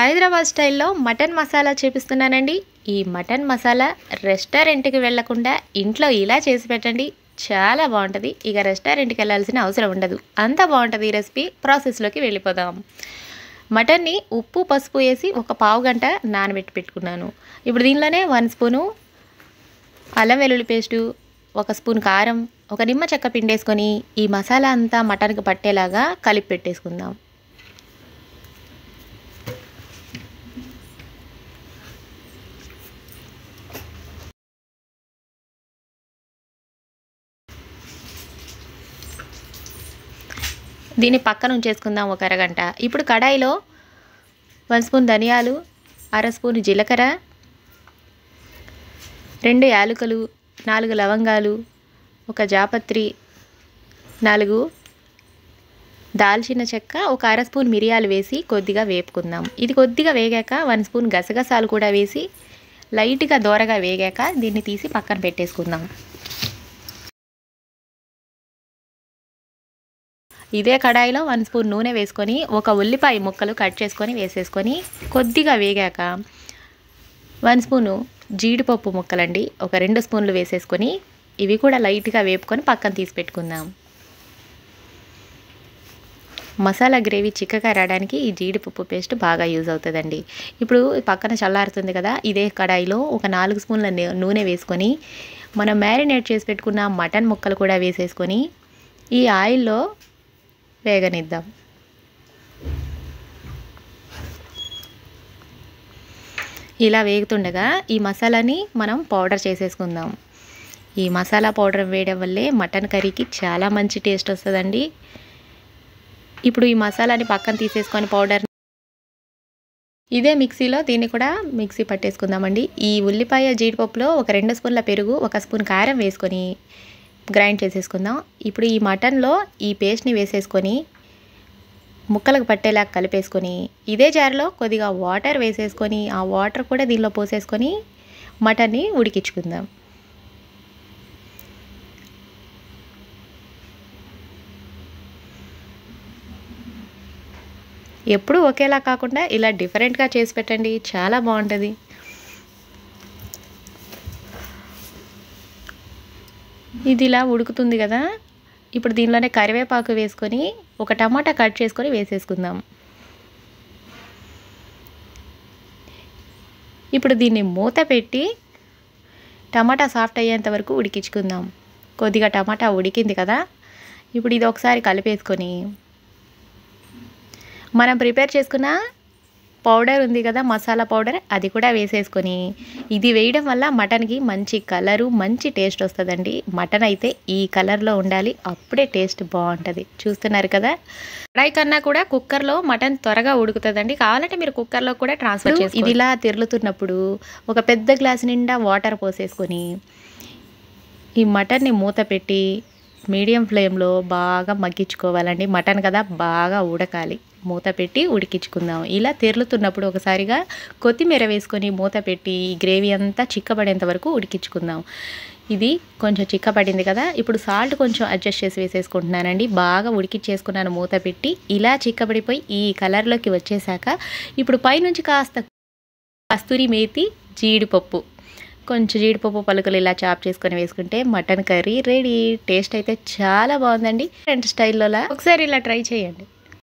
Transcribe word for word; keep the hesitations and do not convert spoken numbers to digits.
హైదరాబాద్ స్టైల్లో మటన్ మసాలా చూపిస్తున్నానండి. ఈ మటన్ మసాలా రెస్టారెంట్కి వెళ్లకుండా ఇంట్లో ఇలా చేసి పెట్టండి, చాలా బాగుంటుంది. ఇక రెస్టారెంట్కి వెళ్ళాల్సిన అవసరం ఉండదు, అంత బాగుంటుంది ఈ రెసిపీ. ప్రాసెస్లోకి వెళ్ళిపోదాం. మటన్ని ఉప్పు పసుపు వేసి ఒక పావు గంట నానబెట్టి పెట్టుకున్నాను. ఇప్పుడు దీనిలోనే వన్ స్పూను అల్లం వెల్లుల్లి పేస్టు, ఒక స్పూన్ కారం, ఒక నిమ్మ చెక్క పిండేసుకొని ఈ మసాలా అంతా మటన్కి పట్టేలాగా కలిపి పెట్టేసుకుందాం. దీన్ని పక్కన ఉంచేసుకుందాం ఒక అరగంట. ఇప్పుడు కడాయిలో వన్ స్పూన్ ధనియాలు, అర స్పూన్ జీలకర్ర, రెండు యాలకులు, నాలుగు లవంగాలు, ఒక జాపత్రి, నాలుగు దాల్చిన చెక్క, ఒక అర స్పూన్ మిరియాలు వేసి కొద్దిగా వేపుకుందాం. ఇది కొద్దిగా వేగాక వన్ స్పూన్ గసగసాలు కూడా వేసి లైట్గా దోరగా వేగాక దీన్ని తీసి పక్కన పెట్టేసుకుందాం. ఇదే కడాయిలో వన్ స్పూన్ నూనె వేసుకొని ఒక ఉల్లిపాయ ముక్కలు కట్ చేసుకొని వేసేసుకొని కొద్దిగా వేగాక వన్ స్పూను జీడిపప్పు ముక్కలండి ఒక రెండు స్పూన్లు వేసేసుకొని ఇవి కూడా లైట్గా వేపుకొని పక్కన తీసి పెట్టుకుందాం. మసాలా గ్రేవీ చిక్కగా రావడానికి ఈ జీడిపప్పు పేస్ట్ బాగా యూజ్ అవుతుందండి. ఇప్పుడు పక్కన చల్లారుతుంది కదా, ఇదే కడాయిలో ఒక నాలుగు స్పూన్ల నూనె వేసుకొని మనం మ్యారినేట్ చేసి పెట్టుకున్న మటన్ ముక్కలు కూడా వేసేసుకొని ఈ ఆయిల్లో వేగనిద్దాం. ఇలా వేగుతుండగా ఈ మసాలాని మనం పౌడర్ చేసేసుకుందాం. ఈ మసాలా పౌడర్ వేయడం వల్లే మటన్ కర్రీకి చాలా మంచి టేస్ట్ వస్తుందండి. ఇప్పుడు ఈ మసాలాని పక్కన తీసేసుకొని పౌడర్ ఇదే మిక్సీలో దీన్ని కూడా మిక్సీ పట్టేసుకుందామండి. ఈ ఉల్లిపాయ జీడిపప్పులో ఒక రెండు స్పూన్ల పెరుగు, ఒక స్పూన్ కారం వేసుకొని గ్రైండ్ చేసేసుకుందాం. ఇప్పుడు ఈ మటన్లో ఈ పేస్ట్ని వేసేసుకొని ముక్కలకు పట్టేలా కలిపేసుకొని ఇదే జార్లో కొద్దిగా వాటర్ వేసేసుకొని ఆ వాటర్ కూడా దీనిలో పోసేసుకొని మటన్ని ఉడికించుకుందాం. ఎప్పుడు ఒకేలా కాకుండా ఇలా డిఫరెంట్గా చేసి పెట్టండి, చాలా బాగుంటుంది. ఇది ఇలా ఉడుకుతుంది కదా, ఇప్పుడు దీనిలోనే కరివేపాకు వేసుకొని ఒక టమాటా కట్ చేసుకొని వేసేసుకుందాం. ఇప్పుడు దీన్ని మూత పెట్టి టమాటా సాఫ్ట్ అయ్యేంత వరకు ఉడికించుకుందాం. కొద్దిగా టమాటా ఉడికింది కదా, ఇప్పుడు ఇది ఒకసారి కలిపేసుకొని మనం ప్రిపేర్ చేసుకున్న పౌడర్ ఉంది కదా, మసాలా పౌడర్, అది కూడా వేసేసుకొని ఇది వేయడం వల్ల మటన్కి మంచి కలరు మంచి టేస్ట్ వస్తుందండి. మటన్ అయితే ఈ కలర్లో ఉండాలి, అప్పుడే టేస్ట్ బాగుంటుంది. చూస్తున్నారు కదా, కడాయి కన్నా కూడా కుక్కర్లో మటన్ త్వరగా ఉడుకుతుందండి. కావాలంటే మీరు కుక్కర్లో కూడా ట్రాన్స్ఫర్ చేసి ఇది ఇలా తిరుగుతున్నప్పుడు ఒక పెద్ద గ్లాస్ నిండా వాటర్ పోసేసుకొని ఈ మటన్ని మూత పెట్టి మీడియం ఫ్లేమ్లో బాగా మగ్గించుకోవాలండి. మటన్ కదా బాగా ఉడకాలి, మూత పెట్టి ఉడికించుకుందాం. ఇలా తెరులుతున్నప్పుడు ఒకసారిగా కొత్తిమీర వేసుకొని మూత పెట్టి ఈ గ్రేవీ అంతా చిక్కబడేంత వరకు ఉడికించుకుందాం. ఇది కొంచెం చిక్కబడింది కదా, ఇప్పుడు సాల్ట్ కొంచెం అడ్జస్ట్ చేసి వేసేసుకుంటున్నానండి. బాగా ఉడికించేసుకున్నాను మూత పెట్టి. ఇలా చిక్కబడిపోయి ఈ కలర్లోకి వచ్చేసాక ఇప్పుడు పైనుంచి కాస్త కస్తూరి మేతి, జీడిపప్పు, కొంచెం జీడిపప్పు పలుకులు ఇలా చాప్ చేసుకొని వేసుకుంటే మటన్ కర్రీ రెడీ. టేస్ట్ అయితే చాలా బాగుందండి. ఫ్రెండ్ స్టైల్లోలా ఒకసారి ఇలా ట్రై చేయండి.